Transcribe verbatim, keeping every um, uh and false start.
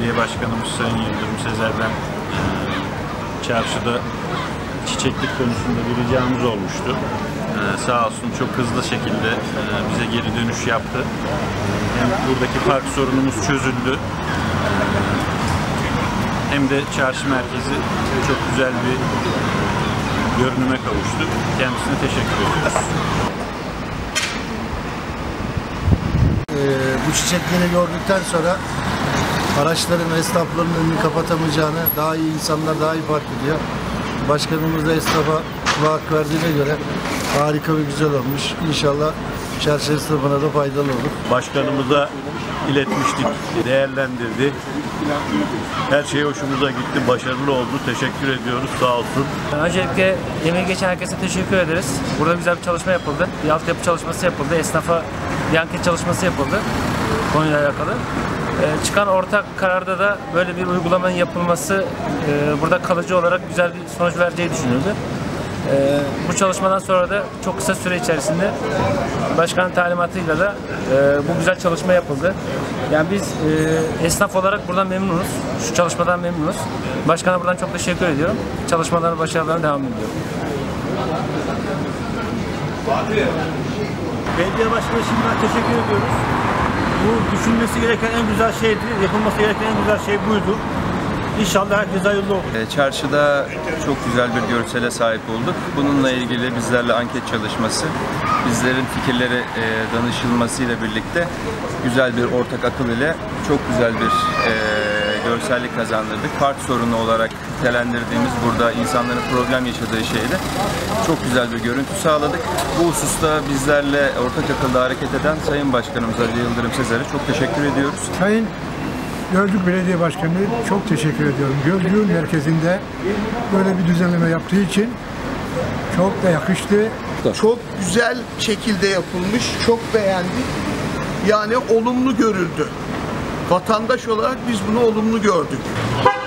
Belediye Başkanımız Sayın Yıldırım Sezer'den e, çarşıda çiçeklik konusunda bir ricamız olmuştu. E, sağ olsun çok hızlı şekilde e, bize geri dönüş yaptı. Hem buradaki park sorunumuz çözüldü. Hem de çarşı merkezi çok güzel bir görünüme kavuştu. Kendisine teşekkür ediyoruz. Ee, bu çiçekleri gördükten sonra araçların ve esnafların önünü kapatamayacağını, daha iyi insanlar daha iyi fark ediyor. Başkanımız da esnafa kulak verdiğine göre harika ve güzel olmuş. İnşallah çarşı esnafına da faydalı olur. Başkanımıza iletmiştik, değerlendirdi. Her şey hoşumuza gitti, başarılı oldu. Teşekkür ediyoruz, sağ olsun. Öncelikle emeği geçen herkese teşekkür ederiz. Burada güzel bir çalışma yapıldı. Bir altyapı çalışması yapıldı. Esnafa bir anket çalışması yapıldı konuyla alakalı. Ee, çıkan ortak kararda da böyle bir uygulamanın yapılması e, burada kalıcı olarak güzel bir sonuç vereceği düşünüldü. Ee, bu çalışmadan sonra da çok kısa süre içerisinde başkanın talimatıyla da e, bu güzel çalışma yapıldı. Yani biz e, esnaf olarak buradan memnunuz. Şu çalışmadan memnunuz. Başkana buradan çok teşekkür ediyorum. Çalışmaların başarılarına devam ediyorum. Belediye Başkanı şimdiden teşekkür ediyoruz. Bu düşünmesi gereken en güzel şeydi. Yapılması gereken en güzel şey buydu. İnşallah herkese hayırlı olur. Çarşıda çok güzel bir görsele sahip olduk. Bununla ilgili bizlerle anket çalışması, bizlerin fikirleri danışılmasıyla birlikte güzel bir ortak akıl ile çok güzel bir görsellik kazandırdık. Park sorunu olarak nitelendirdiğimiz burada insanların problem yaşadığı şeyde çok güzel bir görüntü sağladık. Bu hususta bizlerle ortak akılda hareket eden Sayın Başkanımız Ali Yıldırım Sezer'e çok teşekkür ediyoruz. Sayın Gölcük Belediye Başkanı çok teşekkür ediyorum. Gölcük'ün merkezinde böyle bir düzenleme yaptığı için çok da yakıştı. Çok güzel şekilde yapılmış, çok beğendik. Yani olumlu görüldü. Vatandaş olarak biz bunu olumlu gördük.